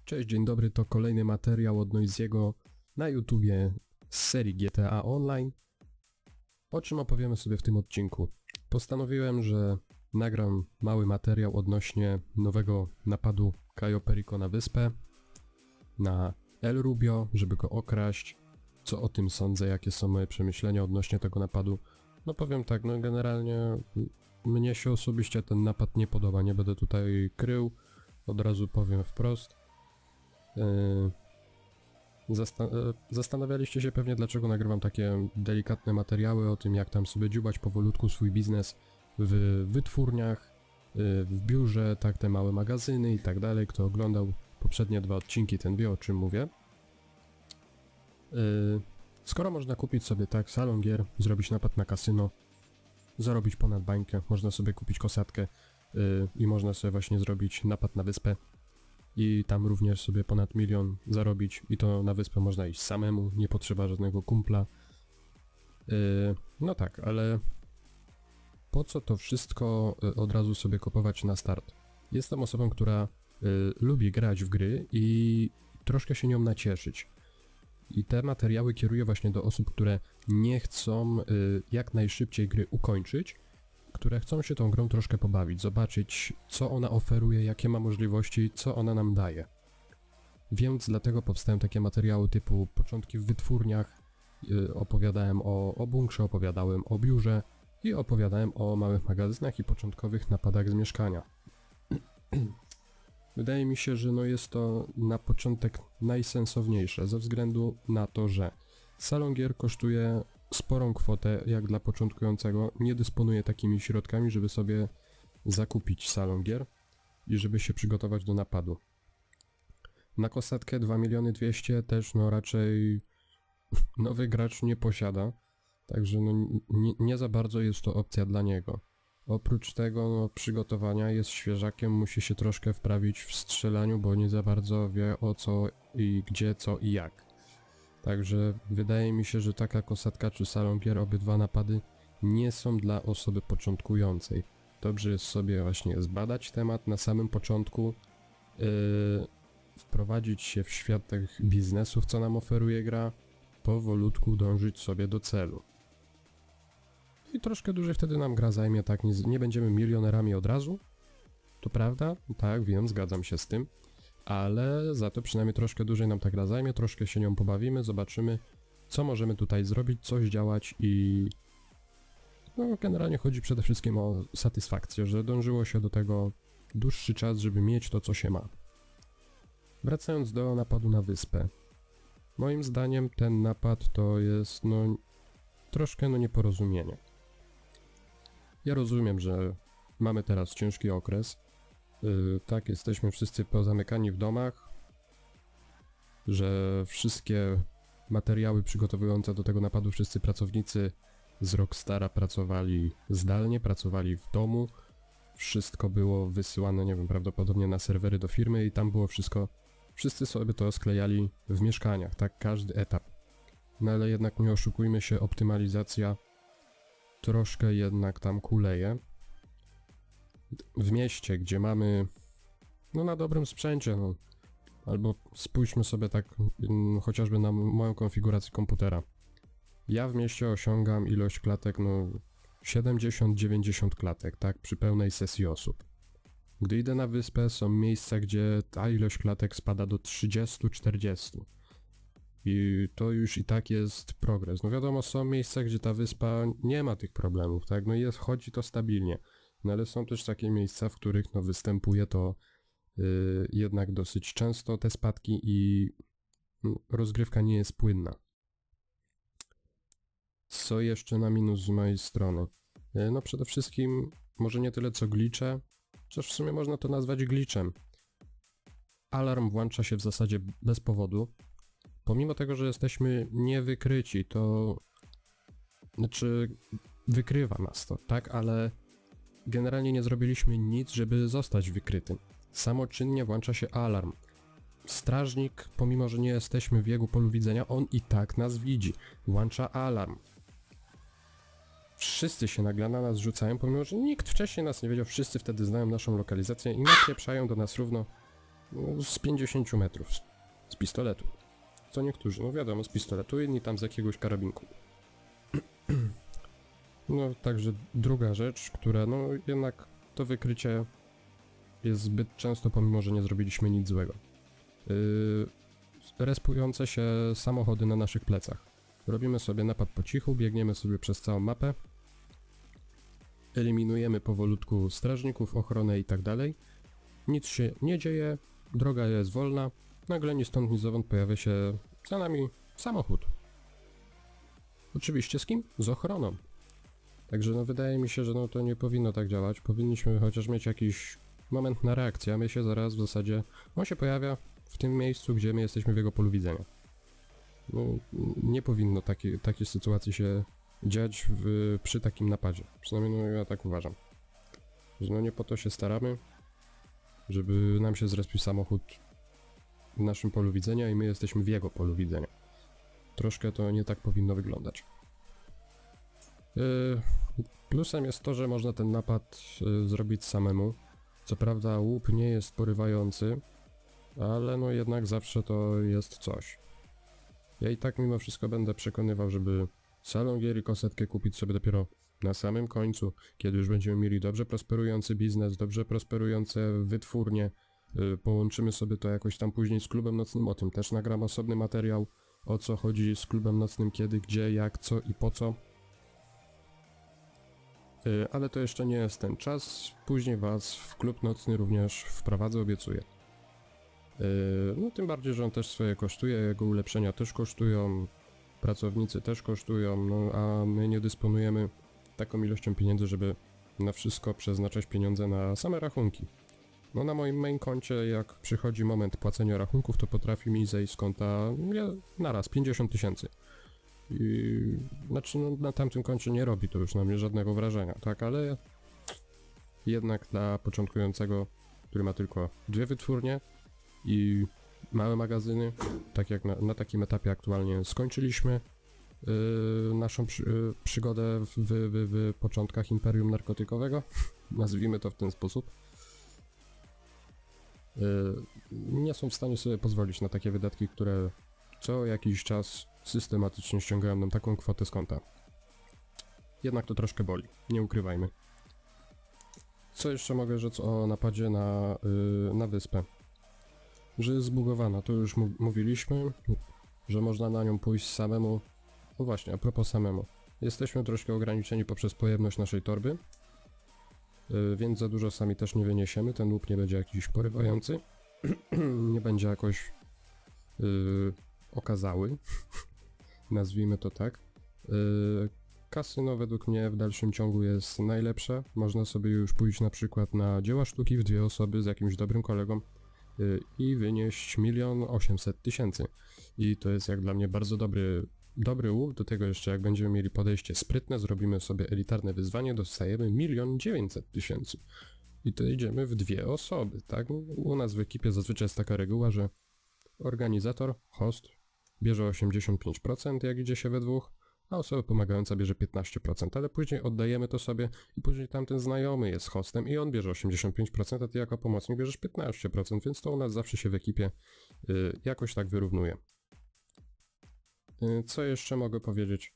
Cześć, dzień dobry, to kolejny materiał od Noiziego na YouTubie z serii GTA Online. O czym opowiemy sobie w tym odcinku? Postanowiłem, że nagram mały materiał odnośnie nowego napadu Cayo Perico na wyspę, na El Rubio, żeby go okraść. Co o tym sądzę, jakie są moje przemyślenia odnośnie tego napadu. No powiem tak, no generalnie mnie się osobiście ten napad nie podoba, nie będę tutaj krył, od razu powiem wprost. Zastanawialiście się pewnie, dlaczego nagrywam takie delikatne materiały o tym, jak tam sobie dziubać powolutku swój biznes w wytwórniach, w biurze, tak, te małe magazyny i tak dalej. Kto oglądał poprzednie dwa odcinki, ten wie, o czym mówię. Skoro można kupić sobie tak salon gier, zrobić napad na kasyno, zarobić ponad bańkę, można sobie kupić kosatkę i można sobie właśnie zrobić napad na wyspę i tam również sobie ponad 1 000 000 zarobić, i to na wyspę można iść samemu, nie potrzeba żadnego kumpla. No tak, ale po co to wszystko od razu sobie kupować na start? Jestem osobą, która lubi grać w gry i troszkę się nią nacieszyć. I te materiały kieruję właśnie do osób, które nie chcą jak najszybciej gry ukończyć, które chcą się tą grą troszkę pobawić, zobaczyć, co ona oferuje, jakie ma możliwości, co ona nam daje. Więc dlatego powstają takie materiały typu początki w wytwórniach, opowiadałem o bunkrze, opowiadałem o biurze i opowiadałem o małych magazynach i początkowych napadach z mieszkania. Wydaje mi się, że no jest to na początek najsensowniejsze, ze względu na to, że salon gier kosztuje sporą kwotę, jak dla początkującego. Nie dysponuję takimi środkami, żeby sobie zakupić salon gier i żeby się przygotować do napadu. Na kosatkę 2 200 000 też no raczej nowy gracz nie posiada, także no nie za bardzo jest to opcja dla niego. Oprócz tego no, przygotowania jest świeżakiem, musi się troszkę wprawić w strzelaniu, bo nie za bardzo wie o co i gdzie, co i jak. Także wydaje mi się, że taka kosatka czy salon gier, obydwa napady nie są dla osoby początkującej. Dobrze jest sobie właśnie zbadać temat na samym początku, wprowadzić się w świat tych biznesów, co nam oferuje gra, powolutku dążyć sobie do celu. I troszkę dłużej wtedy nam gra zajmie, tak, nie będziemy milionerami od razu, to prawda, tak, wiem, zgadzam się z tym. Ale za to przynajmniej troszkę dłużej nam ta gra zajmie, troszkę się nią pobawimy, zobaczymy, co możemy tutaj zrobić, coś działać i no generalnie chodzi przede wszystkim o satysfakcję, że dążyło się do tego dłuższy czas, żeby mieć to, co się ma. Wracając do napadu na wyspę. Moim zdaniem ten napad to jest no troszkę no nieporozumienie. Ja rozumiem, że mamy teraz ciężki okres. Tak, jesteśmy wszyscy pozamykani w domach, że wszystkie materiały przygotowujące do tego napadu, wszyscy pracownicy z Rockstara pracowali zdalnie, pracowali w domu, wszystko było wysyłane, nie wiem, prawdopodobnie na serwery do firmy i tam było wszystko, wszyscy sobie to sklejali w mieszkaniach, tak, każdy etap. No ale jednak nie oszukujmy się, optymalizacja troszkę jednak tam kuleje. W mieście, gdzie mamy, no na dobrym sprzęcie, no, albo spójrzmy sobie tak chociażby na moją konfigurację komputera. Ja w mieście osiągam ilość klatek, no 70-90 klatek, tak, przy pełnej sesji osób. Gdy idę na wyspę, są miejsca, gdzie ta ilość klatek spada do 30-40. I to już i tak jest progres. No wiadomo, są miejsca, gdzie ta wyspa nie ma tych problemów, tak, no jest, chodzi to stabilnie. No ale są też takie miejsca, w których no występuje to jednak dosyć często, te spadki, i rozgrywka nie jest płynna. Co jeszcze na minus z mojej strony? No przede wszystkim może nie tyle co glitche, chociaż w sumie można to nazwać glitchem. Alarm włącza się w zasadzie bez powodu. Pomimo tego, że jesteśmy niewykryci, to znaczy wykrywa nas to, tak, ale generalnie nie zrobiliśmy nic, żeby zostać wykrytym. Samoczynnie włącza się alarm. Strażnik, pomimo że nie jesteśmy w jego polu widzenia, on i tak nas widzi. Włącza alarm. Wszyscy się nagle na nas rzucają, pomimo że nikt wcześniej nas nie wiedział, wszyscy wtedy znają naszą lokalizację i napieprzają do nas równo no, z 50 metrów, z pistoletu. Co niektórzy, no wiadomo, z pistoletu, inni tam z jakiegoś karabinku. No, także druga rzecz, która, no jednak to wykrycie jest zbyt często, pomimo że nie zrobiliśmy nic złego. Respujące się samochody na naszych plecach. Robimy sobie napad po cichu, biegniemy sobie przez całą mapę, eliminujemy powolutku strażników, ochronę i tak dalej. Nic się nie dzieje, droga jest wolna, nagle ni stąd ni zowąd pojawia się za nami samochód. Oczywiście z kim? Z ochroną. Także no wydaje mi się, że no to nie powinno tak działać. Powinniśmy chociaż mieć jakiś moment na reakcję, a my się zaraz w zasadzie... On się pojawia w tym miejscu, gdzie my jesteśmy w jego polu widzenia. No, nie powinno takiej sytuacji się dziać przy takim napadzie. Przynajmniej no, ja tak uważam. Że no nie po to się staramy, żeby nam się zrespił samochód w naszym polu widzenia i my jesteśmy w jego polu widzenia. Troszkę to nie tak powinno wyglądać. Plusem jest to, że można ten napad zrobić samemu. Co prawda łup nie jest porywający, ale no jednak zawsze to jest coś. Ja i tak mimo wszystko będę przekonywał, żeby salon gier i kasetkę kupić sobie dopiero na samym końcu, kiedy już będziemy mieli dobrze prosperujący biznes, dobrze prosperujące wytwórnie. Połączymy sobie to jakoś tam później z klubem nocnym, o tym też nagram osobny materiał, o co chodzi z klubem nocnym, kiedy, gdzie, jak, co i po co. Ale to jeszcze nie jest ten czas, później was w klub nocny również wprowadzę, obiecuję. No tym bardziej, że on też swoje kosztuje, jego ulepszenia też kosztują, pracownicy też kosztują, no a my nie dysponujemy taką ilością pieniędzy, żeby na wszystko przeznaczać pieniądze na same rachunki. No na moim main koncie, jak przychodzi moment płacenia rachunków, to potrafi mi zejść z konta naraz 50 000. Znaczy no, na tamtym koncie nie robi to już na mnie żadnego wrażenia, tak, ale jednak dla początkującego, który ma tylko 2 wytwórnie i małe magazyny, tak jak na takim etapie aktualnie skończyliśmy naszą przygodę w początkach imperium narkotykowego, nazwijmy to w ten sposób, nie są w stanie sobie pozwolić na takie wydatki, które co jakiś czas systematycznie ściągają nam taką kwotę z konta. Jednak to troszkę boli, nie ukrywajmy. Co jeszcze mogę rzec o napadzie na wyspę? Że jest zbugowana, to już mówiliśmy, że można na nią pójść samemu. No właśnie, a propos samemu. Jesteśmy troszkę ograniczeni poprzez pojemność naszej torby, więc za dużo sami też nie wyniesiemy, ten łup nie będzie jakiś porywający, nie będzie jakoś okazały, nazwijmy to tak. Kasyno według mnie w dalszym ciągu jest najlepsze, można sobie już pójść na przykład na dzieła sztuki w 2 osoby z jakimś dobrym kolegą i wynieść 1 800 000. I to jest jak dla mnie bardzo dobry łup, do tego jeszcze jak będziemy mieli podejście sprytne, zrobimy sobie elitarne wyzwanie, dostajemy 1 900 000. I to idziemy w 2 osoby, tak? U nas w ekipie zazwyczaj jest taka reguła, że organizator, host bierze 85%, jak idzie się we dwóch, a osoba pomagająca bierze 15%, ale później oddajemy to sobie i później tamten znajomy jest hostem i on bierze 85%, a ty jako pomocnik bierzesz 15%, więc to u nas zawsze się w ekipie jakoś tak wyrównuje. Co jeszcze mogę powiedzieć?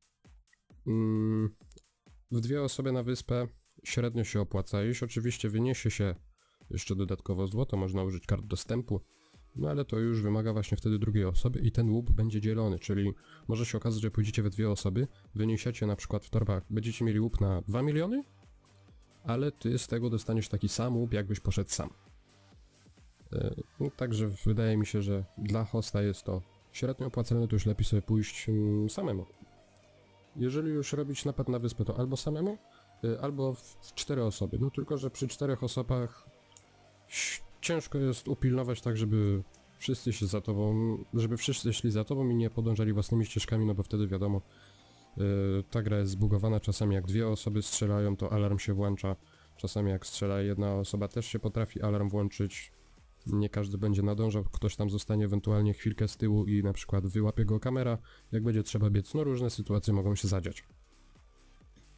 W 2 osoby na wyspę średnio się opłaca, jeśli oczywiście wyniesie się jeszcze dodatkowo złoto, można użyć kart dostępu, no ale to już wymaga właśnie wtedy drugiej osoby i ten łup będzie dzielony, czyli może się okazać, że pójdziecie we 2 osoby, wyniesiecie na przykład w torbach, będziecie mieli łup na 2 miliony, ale ty z tego dostaniesz taki sam łup, jakbyś poszedł sam. No, także wydaje mi się, że dla hosta jest to średnio opłacalne, to już lepiej sobie pójść samemu. Jeżeli już robić napad na wyspę, to albo samemu, albo w 4 osoby, no tylko, że przy 4 osobach ciężko jest upilnować tak, żeby wszyscy szli za tobą i nie podążali własnymi ścieżkami, no bo wtedy wiadomo, ta gra jest zbugowana, czasami jak 2 osoby strzelają, to alarm się włącza, czasami jak strzela 1 osoba też się potrafi alarm włączyć, nie każdy będzie nadążał, ktoś tam zostanie ewentualnie chwilkę z tyłu i na przykład wyłapie go kamera, jak będzie trzeba biec, no różne sytuacje mogą się zadziać.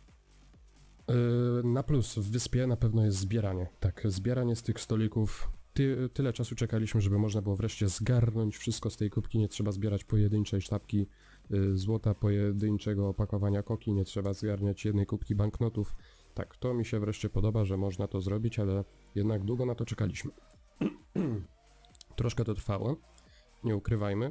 Na plus w wyspie na pewno jest zbieranie. Tak, zbieranie z tych stolików tyle czasu czekaliśmy, żeby można było wreszcie zgarnąć wszystko z tej kubki, nie trzeba zbierać pojedynczej sztabki złota, pojedynczego opakowania koki, nie trzeba zgarniać jednej kubki banknotów. Tak, to mi się wreszcie podoba, że można to zrobić, ale jednak długo na to czekaliśmy. Troszkę to trwało, nie ukrywajmy.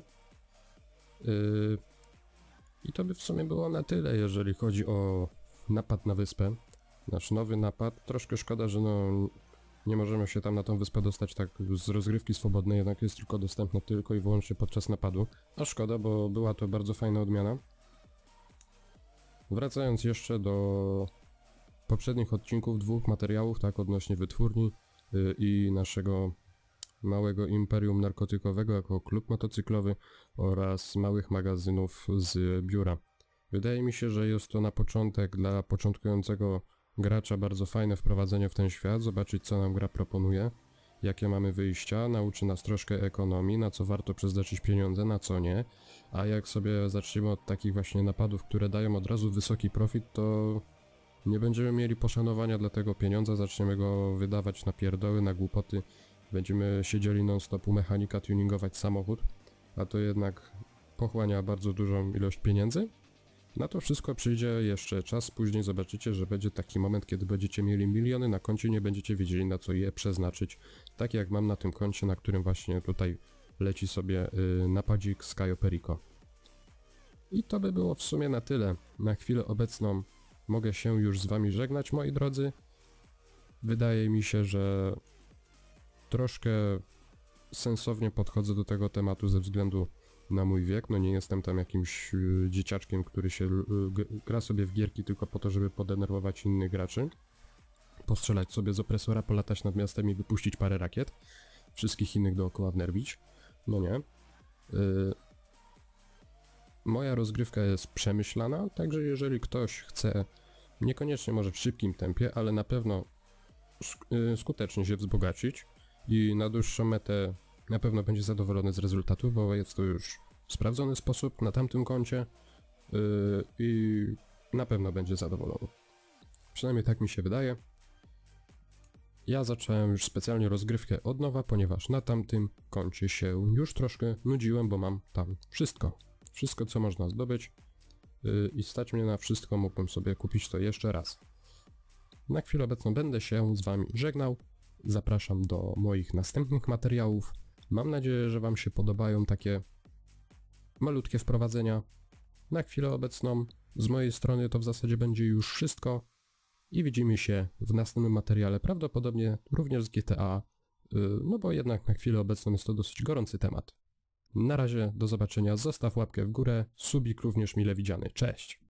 I to by w sumie było na tyle, jeżeli chodzi o napad na wyspę. Nasz nowy napad. Troszkę szkoda, że nie możemy się tam na tą wyspę dostać tak z rozgrywki swobodnej, jednak jest dostępna tylko i wyłącznie podczas napadu. A szkoda, bo była to bardzo fajna odmiana. Wracając jeszcze do poprzednich odcinków, 2 materiałów, tak, odnośnie wytwórni i naszego małego imperium narkotykowego jako klub motocyklowy oraz małych magazynów z biura. Wydaje mi się, że jest to na początek dla początkującego gracza bardzo fajne wprowadzenie w ten świat, zobaczyć co nam gra proponuje, jakie mamy wyjścia, nauczy nas troszkę ekonomii, na co warto przeznaczyć pieniądze, na co nie, a jak sobie zaczniemy od takich właśnie napadów, które dają od razu wysoki profit, to nie będziemy mieli poszanowania dla tego pieniądza, zaczniemy go wydawać na pierdoły, na głupoty, będziemy siedzieli non-stop u mechanika tuningować samochód, a to jednak pochłania bardzo dużą ilość pieniędzy. Na to wszystko przyjdzie jeszcze czas, później zobaczycie, że będzie taki moment, kiedy będziecie mieli miliony na koncie, nie będziecie wiedzieli na co je przeznaczyć, tak jak mam na tym koncie, na którym właśnie tutaj leci sobie napadzik z Cayo Perico. I to by było w sumie na tyle. Na chwilę obecną mogę się już z wami żegnać, moi drodzy. Wydaje mi się, że troszkę sensownie podchodzę do tego tematu ze względu na mój wiek. No nie jestem tam jakimś dzieciaczkiem, który się gra sobie w gierki tylko po to, żeby podenerwować innych graczy. Postrzelać sobie z opresora, polatać nad miastem i wypuścić parę rakiet. Wszystkich innych dookoła wnerwić. No nie. Moja rozgrywka jest przemyślana, także jeżeli ktoś chce, niekoniecznie może w szybkim tempie, ale na pewno skutecznie się wzbogacić i na dłuższą metę na pewno będzie zadowolony z rezultatu, bo jest to już sprawdzony sposób na tamtym koncie i na pewno będzie zadowolony. Przynajmniej tak mi się wydaje. Ja zacząłem już specjalnie rozgrywkę od nowa, ponieważ na tamtym koncie się już troszkę nudziłem, bo mam tam wszystko. Wszystko co można zdobyć i stać mnie na wszystko, mógłbym sobie kupić to jeszcze raz. Na chwilę obecną będę się z wami żegnał. Zapraszam do moich następnych materiałów. Mam nadzieję, że wam się podobają takie malutkie wprowadzenia. Na chwilę obecną z mojej strony to w zasadzie będzie już wszystko i widzimy się w następnym materiale, prawdopodobnie również z GTA, no bo jednak na chwilę obecną jest to dosyć gorący temat. Na razie, do zobaczenia, zostaw łapkę w górę, subik również mile widziany, cześć!